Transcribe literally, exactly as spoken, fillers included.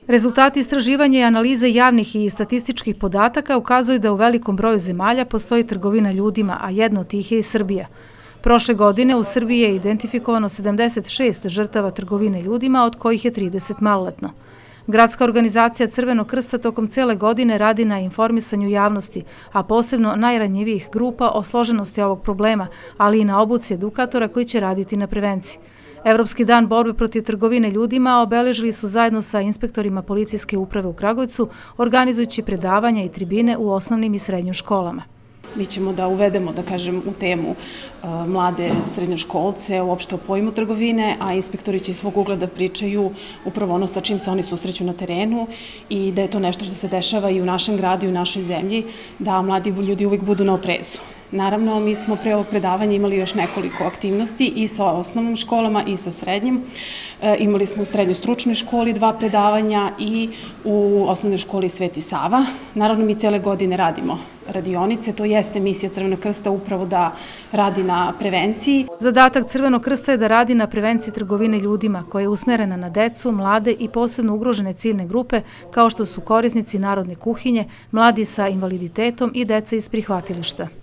Rezultati istraživanja i analize javnih i statističkih podataka ukazuju da u velikom broju zemalja postoji trgovina ljudima, a jedna od tih je i Srbija. Prošle godine u Srbiji je identifikovano sedamdeset šest žrtava trgovine ljudima, od kojih je trideset maloletno. Gradska organizacija Crvenog krsta tokom cele godine radi na informisanju javnosti, a posebno najranjivijih grupa o složenosti ovog problema, ali i na obuci edukatora koji će raditi na prevenciji. Evropski dan borbe protiv trgovine ljudima obeležili su zajedno sa inspektorima policijske uprave u Kragujevcu, organizujući predavanja i tribine u osnovnim i srednjim školama. Mi ćemo da uvedemo, da kažem, u temu mlade srednjoškolce, uopšte o pojmu trgovine, a inspektori će iz svog ugla da pričaju upravo ono sa čim se oni susreću na terenu i da je to nešto što se dešava i u našem gradu i u našoj zemlji, da mladi ljudi uvijek budu na oprezu. Naravno, mi smo pre ovog predavanja imali još nekoliko aktivnosti i sa osnovnim školama i sa srednjim. Imali smo u srednjoj stručnoj školi dva predavanja i u osnovnoj školi Sveti Sava. Naravno, mi cele godine radimo radionice, to jeste misija Crvenog krsta upravo da radi na prevenciji. Zadatak Crvenog krsta je da radi na prevenciji trgovine ljudima, koja je usmerena na decu, mlade i posebno ugrožene ciljne grupe, kao što su korisnici narodne kuhinje, mladi sa invaliditetom i deca iz prihvatilišta.